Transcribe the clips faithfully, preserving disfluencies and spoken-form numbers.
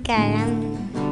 cagando.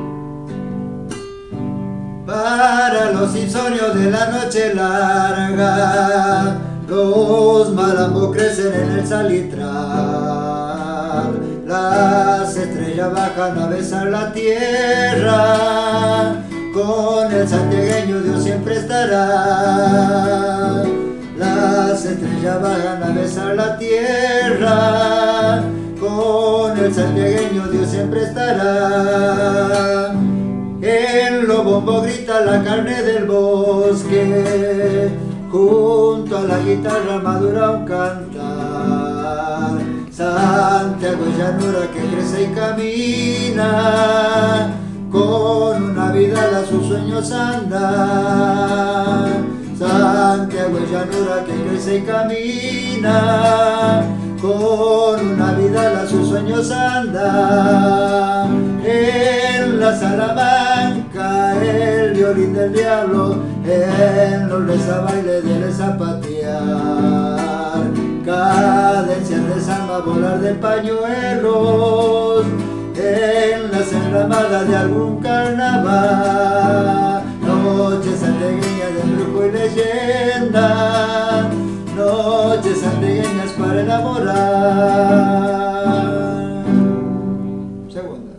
Para los insomnios de la noche larga, los malambos crecen en el salitral. Las estrellas bajan a besar la tierra, con el santiagueño Dios siempre estará. Las estrellas bajan a besar la tierra, con el santiagueño Dios siempre estará. En los bombos grita la carne del bosque, junto a la guitarra madura un cantar. Santiago es llanura que crece y camina, con una vida a sus sueños anda. Santiago es llanura que crece y camina, con una vida a sus sueños anda. En la Salamanca el violín del diablo, en los reza baile de zapatear. Cadencias de samba, volar de pañuelos, en las enramadas de algún carnaval. Noches santiagueñas de brujo y leyenda, noches santiagueñas para enamorar. Segunda.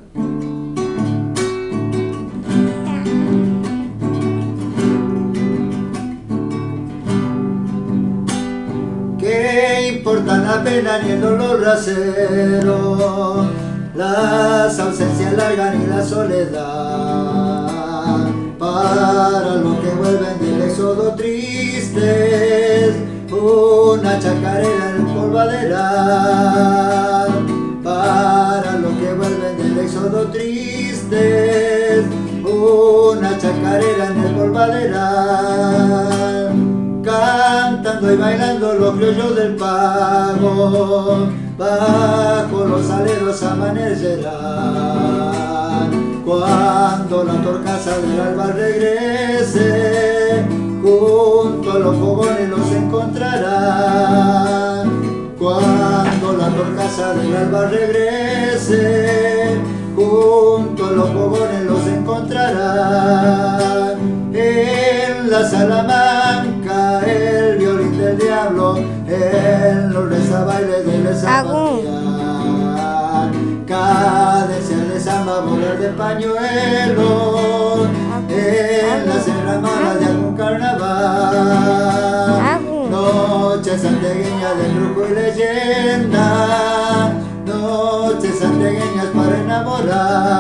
¿Qué importa la pena ni el dolor rasero? Las ausencias largas ni la soledad. Para los que vuelven del éxodo tristes, una chacarera en el polvaderal. Para los que vuelven del éxodo tristes, una chacarera en el polvaderal. Cantando y bailando los criollos del pago, bajo los aleros amanecerán. Cuando la torcaza del alba regrese, junto a los fogones los encontrarán. Cuando la torcaza del alba regrese, junto a los fogones los encontrarán. En la Salamanca el violín del diablo, en los rezabailes del zapatear. Cadencias de samba, volar de pañuelos, en las enramadas de algún carnaval. Noches santiagueñas de brujo y leyenda, noches santiagueñas para enamorar.